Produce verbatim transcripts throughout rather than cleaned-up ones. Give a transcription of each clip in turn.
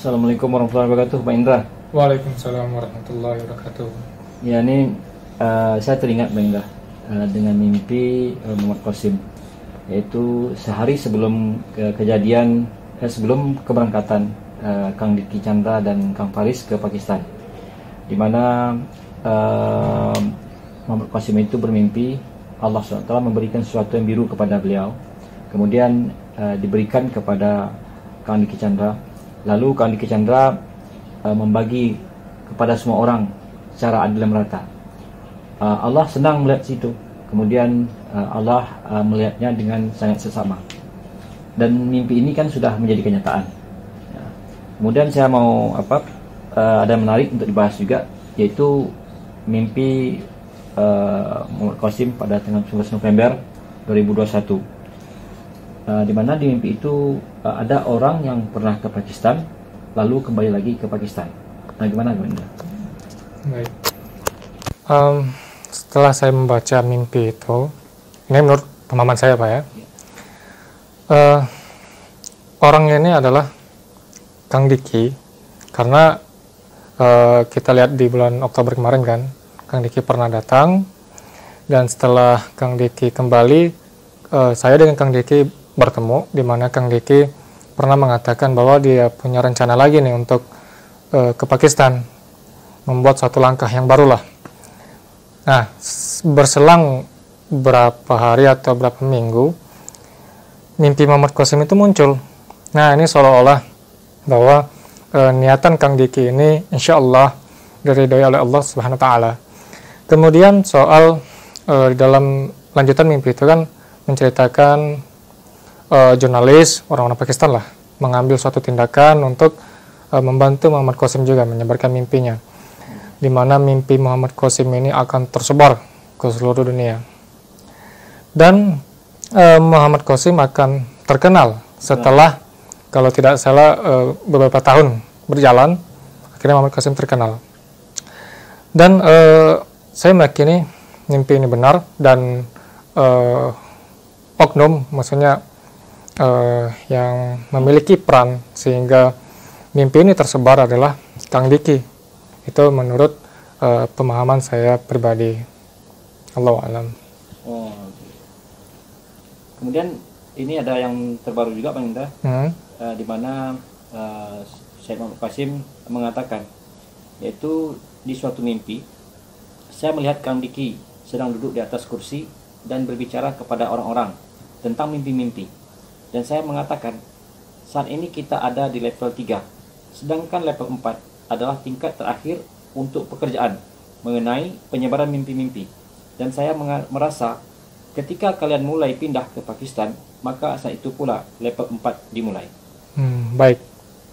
Assalamualaikum warahmatullahi wabarakatuh, Pak Indra. Waalaikumsalam warahmatullahi wabarakatuh. Ya, ini uh, saya teringat, Pak Indra, uh, dengan mimpi uh, Muhammad Qasim, yaitu sehari sebelum ke kejadian, eh, sebelum keberangkatan uh, Kang Diki Chandra dan Kang Faris ke Pakistan, di mana uh, Muhammad Qasim itu bermimpi Allah subhanahu wa taala memberikan sesuatu yang biru kepada beliau, kemudian uh, diberikan kepada Kang Diki Chandra. Lalu Kang Diki Chandra uh, membagi kepada semua orang secara adil dan merata. Uh, Allah senang melihat situ. Kemudian uh, Allah uh, melihatnya dengan sangat seksama. Dan mimpi ini kan sudah menjadi kenyataan. Ya. Kemudian saya mau apa? Uh, ada yang menarik untuk dibahas juga, yaitu mimpi uh, Muhammad Qasim pada tanggal sembilan belas November dua ribu dua puluh satu. Uh, di mana di mimpi itu uh, ada orang yang pernah ke Pakistan lalu kembali lagi ke Pakistan. Nah, gimana gimana? Baik. Um, setelah saya membaca mimpi itu, ini menurut pemahaman saya, Pak ya. Uh, orang ini adalah Kang Diki, karena uh, kita lihat di bulan Oktober kemarin kan, Kang Diki pernah datang, dan setelah Kang Diki kembali, uh, saya dengan Kang Diki bertemu, di mana Kang Diki pernah mengatakan bahwa dia punya rencana lagi nih untuk uh, ke Pakistan, membuat suatu langkah yang baru lah. Nah, berselang berapa hari atau berapa minggu, mimpi Muhammad Qasim itu muncul. Nah, ini seolah-olah bahwa uh, niatan Kang Diki ini insya Allah diridhoi oleh Allah Subhanahu Wa Taala. Kemudian soal uh, di dalam lanjutan mimpi itu kan menceritakan Uh, jurnalis orang-orang Pakistan lah mengambil suatu tindakan untuk uh, membantu Muhammad Qasim juga menyebarkan mimpinya, di mana mimpi Muhammad Qasim ini akan tersebar ke seluruh dunia, dan uh, Muhammad Qasim akan terkenal setelah, kalau tidak salah, uh, beberapa tahun berjalan, akhirnya Muhammad Qasim terkenal. Dan uh, saya meyakini mimpi ini benar, dan uh, oknum, maksudnya Uh, yang memiliki peran sehingga mimpi ini tersebar adalah Kang Diki. Itu menurut uh, pemahaman saya pribadi. Allahu a'lam. Oh. Kemudian ini ada yang terbaru juga, Pak Indra, hmm? uh, di mana uh, Syekh Muhammad Qasim mengatakan, yaitu di suatu mimpi saya melihat Kang Diki sedang duduk di atas kursi dan berbicara kepada orang-orang tentang mimpi-mimpi. Dan saya mengatakan, saat ini kita ada di level tiga, sedangkan level empat adalah tingkat terakhir untuk pekerjaan mengenai penyebaran mimpi-mimpi. Dan saya merasa ketika kalian mulai pindah ke Pakistan, maka saat itu pula level empat dimulai. Hmm, baik.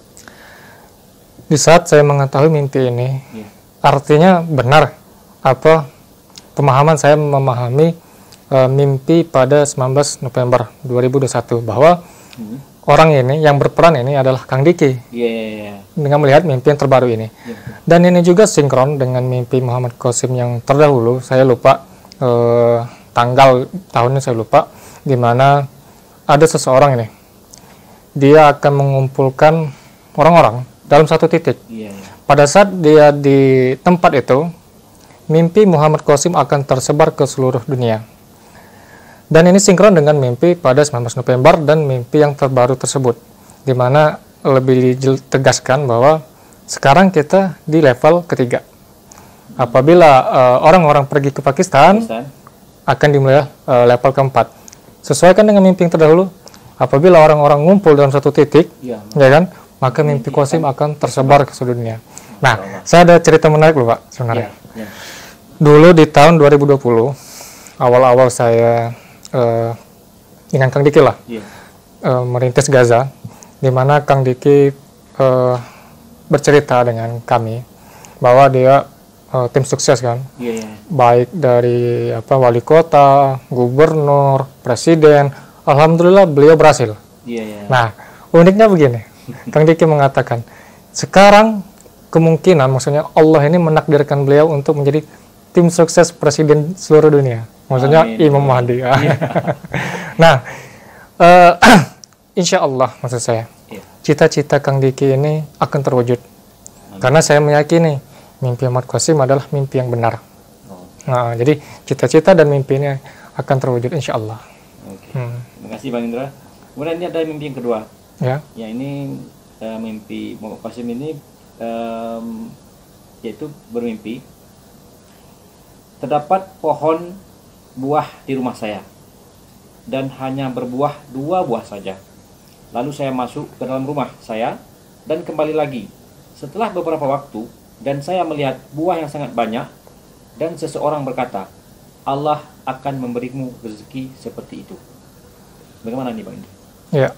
Di saat saya mengetahui mimpi ini, ya. Artinya benar apa pemahaman saya memahami mimpi pada sembilan belas November dua ribu dua puluh satu, bahwa hmm. orang ini yang berperan ini adalah Kang Diki, yeah, yeah, yeah. dengan melihat mimpi yang terbaru ini, yeah. Dan ini juga sinkron dengan mimpi Muhammad Qasim yang terdahulu. Saya lupa eh, tanggal tahunnya, saya lupa, di mana ada seseorang ini, dia akan mengumpulkan orang-orang dalam satu titik, yeah, yeah. Pada saat dia di tempat itu, mimpi Muhammad Qasim akan tersebar ke seluruh dunia. Dan ini sinkron dengan mimpi pada sembilan belas November dan mimpi yang terbaru tersebut, di mana lebih ditegaskan bahwa sekarang kita di level ketiga. Apabila uh, orang-orang pergi ke Pakistan, Pakistan, akan dimulai uh, level keempat. Sesuaikan dengan mimpi yang terdahulu, apabila orang-orang ngumpul dalam satu titik, ya, ya kan, maka mimpi Qasim akan tersebar ke seluruh dunia. Nah, saya ada cerita menarik loh, Pak, sebenarnya. Ya, ya. Dulu di tahun dua ribu dua puluh, awal-awal saya Uh, dengan Kang Diki lah, yeah. uh, merintis Gaza, di mana Kang Diki uh, bercerita dengan kami bahwa dia uh, tim sukses kan, yeah, yeah. baik dari apa wali kota, gubernur, presiden, alhamdulillah beliau berhasil. Yeah, yeah. Nah, uniknya begini, Kang Diki mengatakan sekarang kemungkinan, maksudnya Allah ini menakdirkan beliau untuk menjadi tim sukses presiden seluruh dunia. Maksudnya Amin. Imam Mahdi. Yeah. Nah, uh, insya Allah maksud saya. Yeah. cita-cita Kang Diki ini akan terwujud. Amin. Karena saya meyakini mimpi Ahmad Qasim adalah mimpi yang benar. Oh. Nah, jadi cita-cita dan mimpi ini akan terwujud insya Allah. Oke. Hmm. Terima kasih Bang Indra. Kemudian ini ada mimpi yang kedua. Ya. Ya ini uh, mimpi Ahmad Qasim ini um, yaitu bermimpi terdapat pohon buah di rumah saya dan hanya berbuah dua buah saja. Lalu saya masuk ke dalam rumah saya dan kembali lagi setelah beberapa waktu, dan saya melihat buah yang sangat banyak, dan seseorang berkata, Allah akan memberimu rezeki seperti itu. Bagaimana nih Bang Indra? Ya,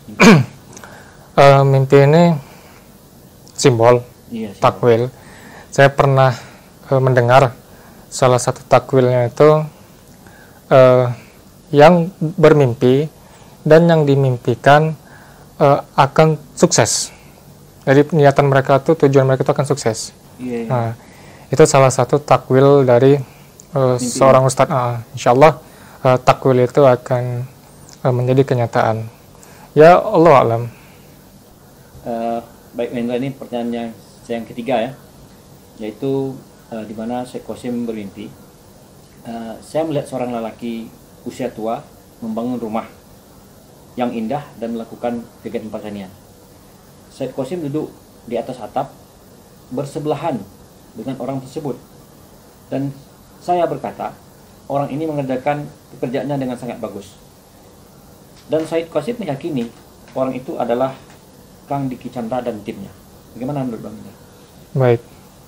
uh, mimpi ini simbol, iya, simbol. Takwil. Saya pernah uh, mendengar salah satu takwilnya itu uh, yang bermimpi dan yang dimimpikan uh, akan sukses. Jadi niatan mereka itu, tujuan mereka itu akan sukses. Yeah, yeah. Nah, itu salah satu takwil dari uh, seorang ustadz. Uh, insya Allah uh, takwil itu akan uh, menjadi kenyataan. Ya Allah alam. Uh, baik Indra, ini pertanyaan yang, yang ketiga ya, yaitu uh, di mana Syekh Qasim bermimpi. Uh, saya melihat seorang lelaki usia tua membangun rumah yang indah dan melakukan kegiatan pertanian. Syekh Qasim duduk di atas atap bersebelahan dengan orang tersebut, dan saya berkata, orang ini mengerjakan pekerjaannya dengan sangat bagus. Dan Syekh Qasim meyakini orang itu adalah Kang Diki Chandra dan timnya. Bagaimana menurut Bang Indra? Baik,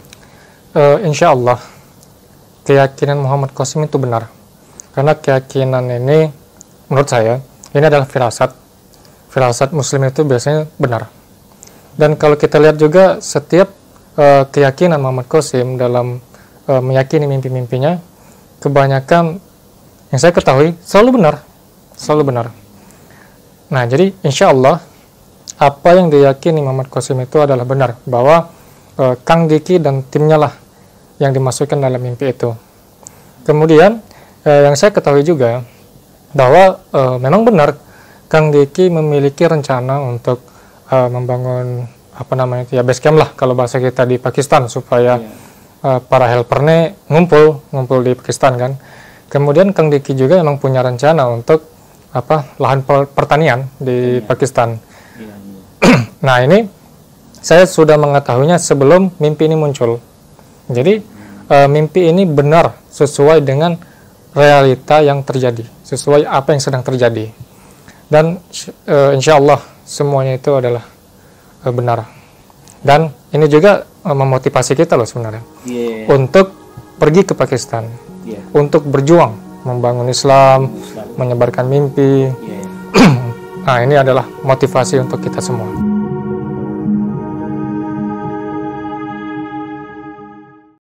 uh, insya Allah keyakinan Muhammad Qasim itu benar. Karena keyakinan ini, menurut saya, ini adalah firasat. Firasat muslim itu biasanya benar. Dan kalau kita lihat juga setiap uh, keyakinan Muhammad Qasim dalam uh, meyakini mimpi-mimpinya, kebanyakan yang saya ketahui selalu benar. Selalu benar. Nah, jadi insya Allah apa yang diyakini Muhammad Qasim itu adalah benar. Bahwa uh, Kang Diki dan timnya lah yang dimasukkan dalam mimpi itu. Kemudian, Eh, yang saya ketahui juga bahwa eh, memang benar Kang Diki memiliki rencana untuk eh, membangun apa namanya itu ya base camp lah kalau bahasa kita di Pakistan, supaya yeah. eh, para helpernya ngumpul ngumpul di Pakistan kan. Kemudian Kang Diki juga memang punya rencana untuk apa lahan pertanian di yeah. Pakistan. Yeah, yeah. Nah, ini saya sudah mengetahuinya sebelum mimpi ini muncul. Jadi eh, mimpi ini benar sesuai dengan realita yang terjadi, sesuai apa yang sedang terjadi, dan e, insya Allah semuanya itu adalah e, benar. Dan ini juga e, memotivasi kita loh sebenarnya yeah. untuk pergi ke Pakistan, yeah. untuk berjuang membangun Islam, Islam. menyebarkan mimpi. Yeah. Nah, ini adalah motivasi untuk kita semua.